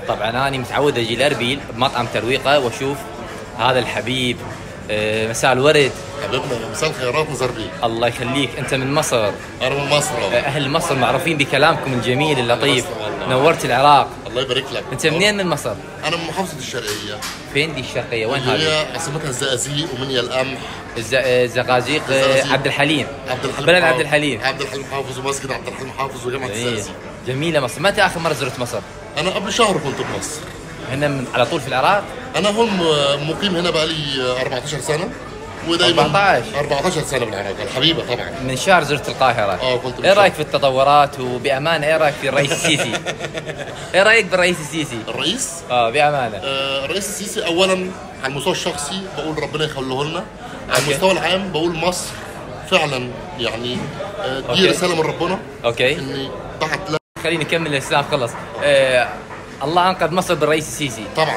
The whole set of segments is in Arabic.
طبعا انا متعود اجي لاربيل بمطعم ترويقه واشوف هذا الحبيب. مساء الورد. حبيبنا مساء الخيرات نزار بيه. الله يخليك، انت من مصر. انا من مصر. اهل مصر معروفين بكلامكم الجميل اللطيف. نورت العراق. الله يبارك لك. انت منين من مصر؟ انا من محافظه الشرقيه. فين دي الشرقيه؟ وين هذه؟ هي عاصمتها الزقازيق ومنيا القمح. الزقازيق. عبد الحليم. بلد عبد الحليم. عبد الحليم حافظ ومسجد عبد الحليم حافظ وجامعه الزقازيق. جميله مصر. متى اخر مره زرت مصر؟ انا قبل شهر كنت بمصر. هنا على طول في العراق؟ انا هون مقيم هنا بقالي 14 سنه. ودايما 14 سنه بالعراق الحبيبه طبعا. من شهر زرت القاهره. كنت. ايه رايك في التطورات؟ وبامانه ايه رايك في الرئيس السيسي؟ ايه رايك بالرئيس السيسي؟ الرئيس؟ بامانه. الرئيس السيسي اولا على المستوى الشخصي بقول ربنا يخليه لنا. على المستوى العام بقول مصر فعلا يعني دي رساله من ربنا. اني بعت. خليني نكمل الاسلام خلص. الله انقذ مصر بالرئيس السيسي. طبعا.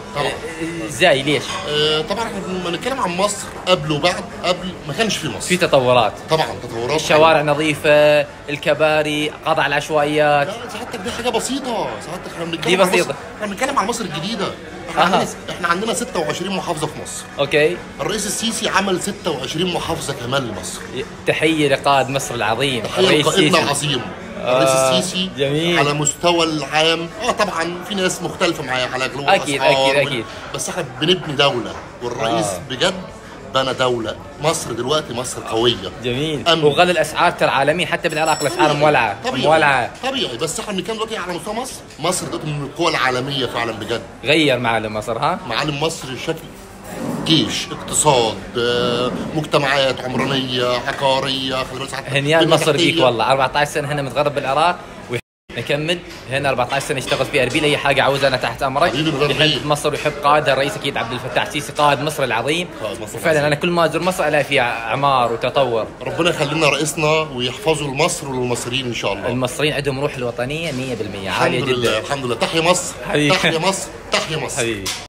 ازاي؟ ليش؟ طبعا احنا لما نتكلم عن مصر قبل وبعد. قبل ما كانش في مصر. في تطورات. طبعا تطورات. الشوارع نظيفه، الكباري، قضاء على العشوائيات. لا سعادتك دي حاجه بسيطه. سعادتك احنا بنتكلم دي بسيطه. احنا بنتكلم عن مصر الجديده. احنا عندنا 26 محافظه في مصر. الرئيس السيسي عمل 26 محافظه كمان لمصر. تحيه لقائد مصر العظيم. تحيه لقائدنا العظيم الرئيس السيسي. جميل. على مستوى العام طبعا في ناس مختلفه معايا على غلو اكيد. بس احنا بنبني دوله والرئيس بجد بنى دوله. مصر دلوقتي مصر قويه. جميل. وغلى الاسعار ترى عالميا، حتى بالعراق الاسعار مولعه. طبيعي. بس احنا بنتكلم دلوقتي على مستوى مصر. مصر دلوقتي من القوى العالميه فعلا بجد. غير معالم مصر. معالم مصر شكل جيش، اقتصاد، مجتمعات عمرانيه، عقاريه. هنيان مصر بيك والله. 14 سنه هنا متغرب بالعراق نكمل هنا 14 سنه اشتغل في اربيل. اي حاجه عاوزها انا تحت امرك. يحب مصر ويحب قائدها الرئيس اكيد عبد الفتاح السيسي، قائد مصر العظيم. وفعلا انا كل ما ازور مصر الاقي فيها اعمار وتطور. ربنا يخلي لنا رئيسنا ويحفظه لمصر وللمصريين ان شاء الله. المصريين عندهم روح الوطنيه 100% عاليه جدا. الحمد لله. تحيا مصر. تحيا مصر. تحيا مصر.